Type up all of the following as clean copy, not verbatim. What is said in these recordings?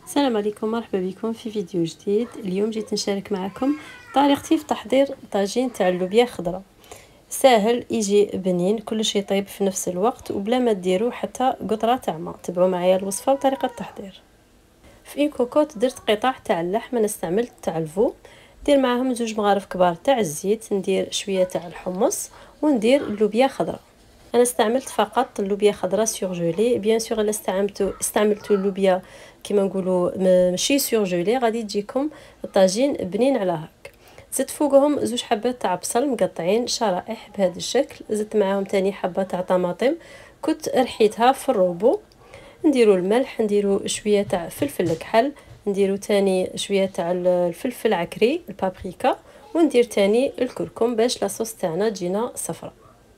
السلام عليكم، مرحبا بكم في فيديو جديد. اليوم جيت نشارك معكم طريقتي في تحضير طاجين تاع اللوبيا خضراء. ساهل، يجي بنين، كل شيء طيب في نفس الوقت وبلا ما ديروا حتى قطره تاع ما. تبعوا معايا الوصفه وطريقه التحضير. في كوكوط درت قطع تاع اللحم، انا استعملت تاع الفو. ندير معاهم 2 مغارف كبار تاع الزيت، ندير شويه تاع الحمص وندير اللوبيا خضراء. انا استعملت فقط اللوبيا خضراء سورجولي. بيان سور الا استعملتوا اللوبيا كيما نقولوا ماشي سورجولي غادي تجيكم الطاجين بنين على هاك. زدت فوقهم 2 حبات تاع بصل مقطعين شرائح بهذا الشكل. زدت معاهم تاني حبه تاع طماطم كنت رحيتها في الروبو. نديروا الملح، نديروا شويه تاع فلفل الكحل، نديروا تاني شويه تاع الفلفل العكري البابريكا، وندير تاني الكركم باش لاصوص تاعنا تجينا صفراء.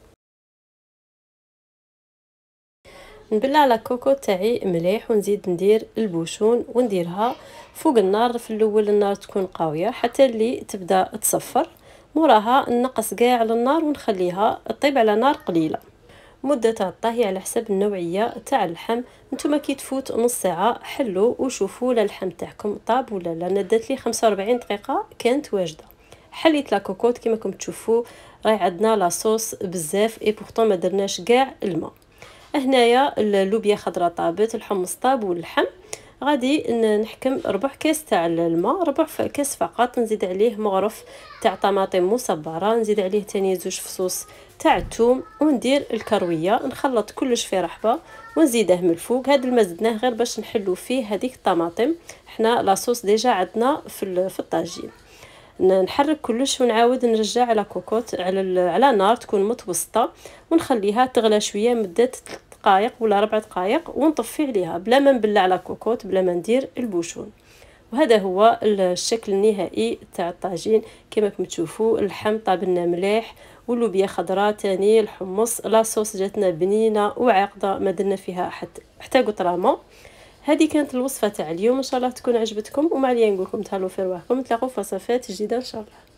نبلع على كوكو تاعي مليح ونزيد ندير البوشون ونديرها فوق النار. في الاول النار تكون قويه حتى اللي تبدا تصفر، موراها نقص كاع على النار ونخليها طيب على نار قليله. مده تاع الطهي على حسب النوعيه تاع اللحم. نتوما كي تفوت نص ساعه حلو وشوفوا لا اللحم تاعكم طاب ولا لا. انا درت لي 45 دقيقه كانت واجده. حليت لا كوكوط كيما راكم تشوفوا، راهي عندنا لاصوص بزاف اي بورطون ما درناش كاع الماء. هنايا اللوبيا خضراء طابت، الحمص طاب واللحم. غادي نحكم ربع كاس تاع الماء، ربع كاس فقط. نزيد عليه مغرف تاع طماطم مصبره، نزيد عليه تاني 2 فصوص تاع الثوم وندير الكرويه. نخلط كلش في رحبه ونزيده من الفوق. هذا الماء زدناه غير باش نحلو فيه هذيك الطماطم، حنا لاصوص ديجا عندنا في الطاجين. نحرك كلش ونعاود نرجع على كوكوط على نار تكون متوسطه ونخليها تغلى شويه مده 3 دقائق ولا 4 دقائق ونطفي عليها بلا ما نبلع على كوكوط بلا ما ندير البوشون. وهذا هو الشكل النهائي تاع الطاجين. كما راكم تشوفوا اللحم طاب لنا مليح واللوبيا خضراء تاني الحمص لاصوص جاتنا بنينه وعاقده ما درنا فيها حتى قطره ما. هذه كانت الوصفه تاع اليوم، ان شاء الله تكون عجبتكم. وما عليا نقول لكم تهلاو في رواحكم، نتلاقاو في وصفات جديده ان شاء الله.